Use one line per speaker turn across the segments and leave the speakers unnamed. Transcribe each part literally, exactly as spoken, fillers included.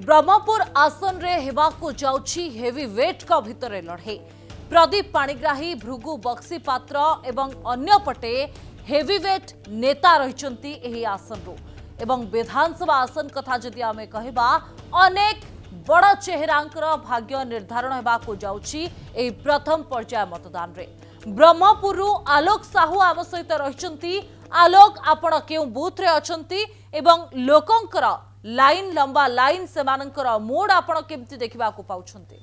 ब्रह्मपुर आसन रे हेबाकु जाउछि हेवीवेट का भितरे लड़े प्रदीप पाणिग्राही भृगु बक्सी पात्र एवं अन्य पटे हेवीवेट नेता रहिचंती एही आसन रो एवं विधानसभा आसन कथा जदि आमे कहबा अनेक बड़ चेहरांकर भाग्य निर्धारण हेबाकु जाउछि एही प्रथम पर्याय मतदान रे ब्रह्मपुर आलोक साहू आम सहित रहिचंती। आलोक आपण केउ बूथ रे अछंती एवं लोकंकर लाइन लंबा लाइन सेमानंकर मूड आपण केमती देखिबा को पाउछंती?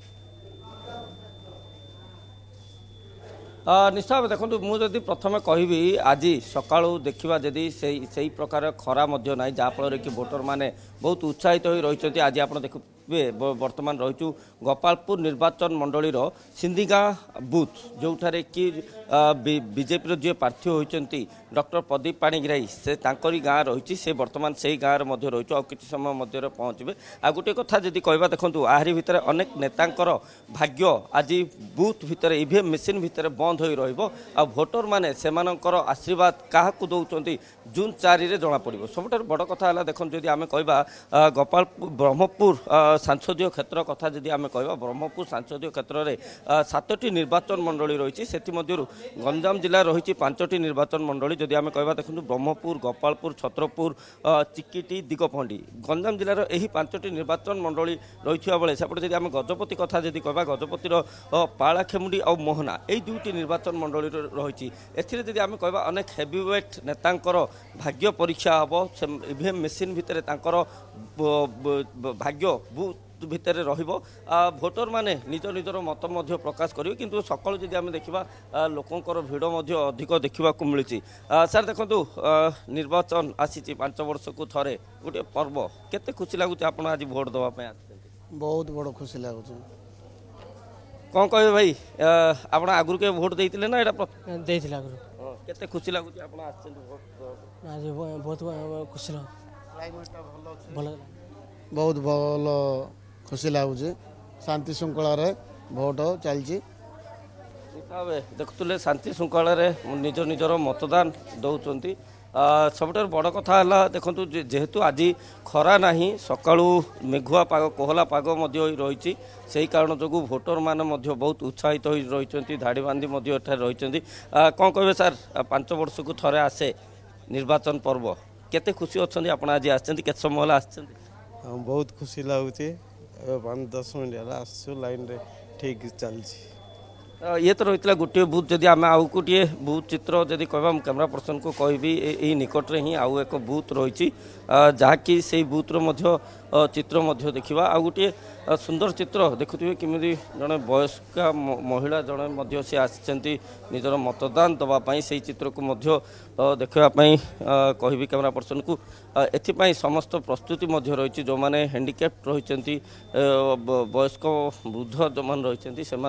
निश्चय भाव देखो मुझे प्रथम कहबी आज सका देखा जदि से प्रकार खरा ना जहाँफल कि भोटर मैंने बहुत उत्साहित हो रही आज आप देखिए बर्तमान रहीचु गोपालपुर निर्वाचन मंडली सिंधिगा बूथ जो ठारे कि बीजेपी जी प्रार्थी होती डॉक्टर प्रदीप पाणिग्राही से तांकरी गाँ रही से बर्तमान से गाँव में रही आ कि समय मध्य पहुँचे आ गोटे कथा जदि कहवा देखूँ आहरी भितर अनेक नेतांकर भाग्य आज बूथ भितर ईवीएम मेसीन भितर बंद हो रहा भोटर मैंने से आशीर्वाद क्या दौरान जून चार जना पड़ो सब बड़ कथा है देखो जदि आम कह गोपालपुर ब्रह्मपुर सांसदीय क्षेत्र कथा जदि आम कह ब्रह्मपुर सांसदीय क्षेत्र में सातटी निर्वाचन मंडली रही से गंजाम जिला रही पांचटी निर्वाचन मंडली जदि आम कह देखो ब्रह्मपुर गोपालपुर छत्रपुर चिकिटी दिगपहंडी गंजाम जिलार यही पांचटी निर्वाचन मंडली रही बेले सेपटे जदि आम गजपति कथा जदि कह गजपतिर पालाखेमुंडी और मोहना यही दुईटी निर्वाचन मंडली रही एथि आम कह अनेक हेवीवेट नेतांकर भाग्य परीक्षा हम ईवीएम मेसीन भितर भाग्य बूथ भितर भोटर माने निज निजर मत प्रकाश करेंगे किंतु सकाल जदि आम देखा लोकंर भिड़ अधिक देखा मिली। सर देखो निर्वाचन आसी पांच वर्ष को थरे गोटे पर्व केते खुशी लगुच आप आज भोट देवाई आस
बहुत बड़ खुशी लगुच
कौन कहे भाई आप आगु के भोट देते ना
यहाँ
केते खुशी लगुच आप
आज बहुत खुशी बहुत भल खुशी लगुच शांति श्रृंखला भोट चलती
देखुले शांति श्रृंखला निज निजर मतदान दौरान सब बड़ कथा है देखो जेहेतु आज खरा ना सका मेघुआ पाग कोहला पाग रही से कारण जो भोटर मान बहुत उत्साहित हो रही धाड़ी बांधी रही कौन कहे सार पांच वर्ष को थरे आसे निर्वाचन पर्व केते खुशी अच्छा आप आज आते समय आस
बहुत खुशी लगुच पाँच दस मिनट आसु लाइन रे ठीक चलती
ये तो रही गोटे बूथ जदि आम आउ गोटे बूथ चित्र जदि कह कैमरा पर्सन को कहबी यही निकट में ही आउ एक बूथ रही जहाँकि से बूथ रो चित्र देखा आ गोटे सुंदर चित्र देखुए किमी जड़े वयस्क महिला जड़े सी आसी निजर मतदान दवापाई से चित्र को देखापी कहबी कैमरा पर्सन को एथपाई समस्त प्रस्तुति रही जो मैंने हैंडिकैप्ट रही वयस्क वृद्ध जो मैंने रही से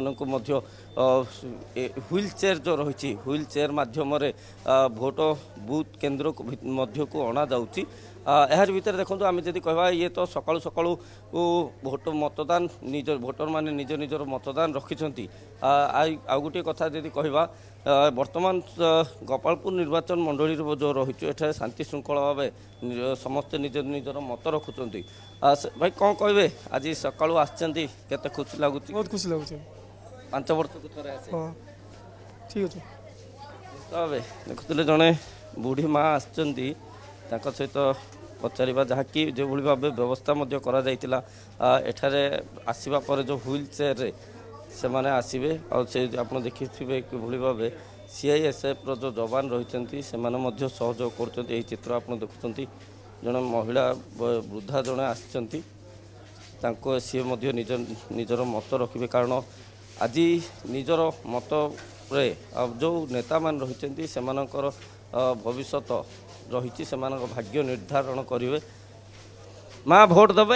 व्हील चेयर जो रही व्हील चेयर मध्यम भोट बूथ केन्द्र को अणा जाऊँगी यार भितर देखो आम जब कह ये तो सका सका भोट मतदान निज भोटर माने निज निजर मतदान रखिंट आ गोटे कथा जब कह बर्तमान गोपालपुर निर्वाचन मंडली जो रही शांति श्रृंखला भाव समस्ते निज निजर मत रखुंट भाई कौन कहे आज सका आसते खुशी लगुच
बहुत खुशी लगुच
पांच वर्ष को थोड़े
ठीक अच्छे
देखुले जड़े बुढ़ी माँ आसचंद सहित पचार जहाँकि जो भाव व्यवस्था एठारे आसवा पर जो व्हील चेयर रे से माने आसवे और से आप देखिए कि भाव सीआईएसएफ रो जो जवान रही सहयोग कर चित्र आप देखुं जड़े महिला वृद्धा जड़े आसी सी निज निजर मत रखिए कारण आज निजर मत रे जो नेता मान रही से भविष्यत रही से भाग्य निर्धारण करेंगे माँ भोट देवे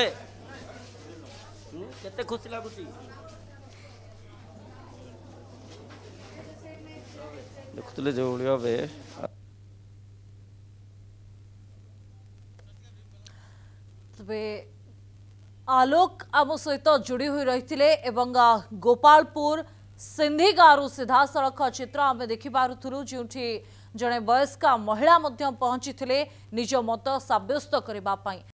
केते खुशी लगुच देखुले जो भाव
आलोक आम सहित जोड़ी हुई रही गोपालपुर सिंधिगारू सीधा सड़क चित्र आम देखिपु जो जड़े वयस्का महिला पहुंची निज मत सब्यस्त करने।